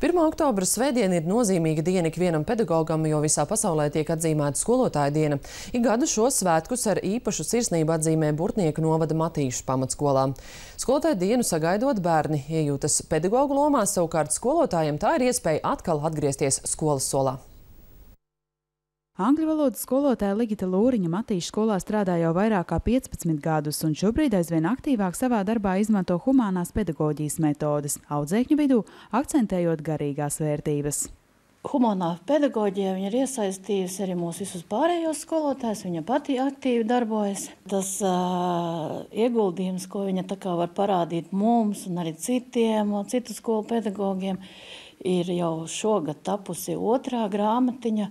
1. oktobra svētdiena ir nozīmīga diena ikvienam pedagogam, jo visā pasaulē tiek atzīmēta skolotāja diena. Ik gadu šos svētkus ar īpašu sirsnību atzīmē Burtnieku novada Matīšu pamatskolā. Skolotāja dienu sagaidot bērni iejūtas pedagogu lomā, savukārt skolotājiem tā ir iespēja atkal atgriezties skolas solā. Angļu valodas skolotāja Ligita Lūriņa Matīšu skolā strādā jau vairāk kā 15 gadus, un šobrīd aizvien aktīvāk savā darbā izmanto humānās pedagoģijas metodes, audzēkņu vidū akcentējot garīgās vērtības. Humānā pedagoģija viņa ir iesaistījusi arī mūsu visus pārējos skolotājus, viņa pati aktīvi darbojas. Tas ieguldījums, ko viņa tā kā var parādīt mums un arī citu skolu pedagogiem, ir jau šogad tapusi 2. grāmatiņa,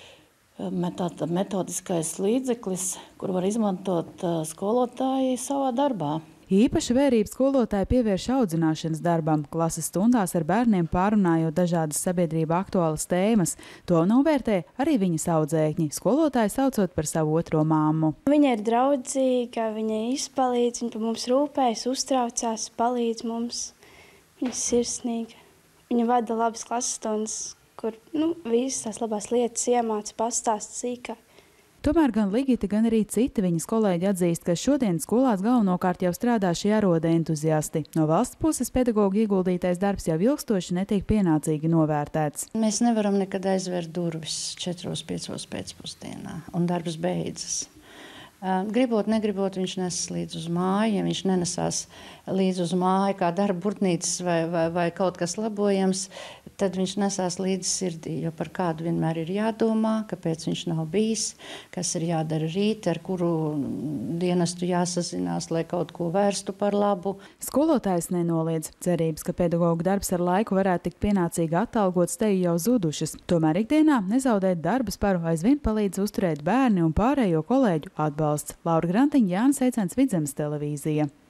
metodiskais līdzeklis, kur var izmantot skolotāji savā darbā. Īpaša vērība skolotāji pievērš audzināšanas darbam, klases stundās ar bērniem pārunājot dažādas sabiedrībā aktuālas tēmas. To novērtē arī viņas audzēkņi, skolotāji saucot par savu otro māmu. Viņa ir draudzīga, viņa izpalīdz, viņa par mums rūpējas, uztraucās, palīdz mums. Viņa ir sirsnīga. Viņa vada labas klases stundas, kur visas tās labās lietas iemāca, pastāst sīkāk. Tomēr gan Ligita, gan arī citi viņas kolēģi atzīst, ka šodien skolās galvenokārt jau strādā šie aroda entuziasti. No valsts puses pedagogu ieguldītais darbs jau ilgstoši netiek pienācīgi novērtēts. Mēs nevaram nekad aizvērt durvis 4–5 pēcpusdienā, un darbs beidzas. Gribot, negribot, viņš nesas līdz uz māju. Ja viņš nenesās līdz uz māju kā darba burtnīcas vai kaut kas labojams, tad viņš nesās līdz sirdī, jo par kādu vienmēr ir jādomā, kāpēc viņš nav bijis, kas ir jādara rīt, ar kuru dienestu jāsazinās, lai kaut ko vērstu par labu. Skolotājs nenoliedz. Cerības, ka pedagogu darbs ar laiku varētu tikt pienācīgi atalgots, te jau zudušas. Tomēr ikdienā nezaudēt darba sparu aizvien palīdz uzturēt bērni un pārējo kolēģu atbalstu. Laura Grantiņa, Jānis Eicens, Vidzemes televīzija.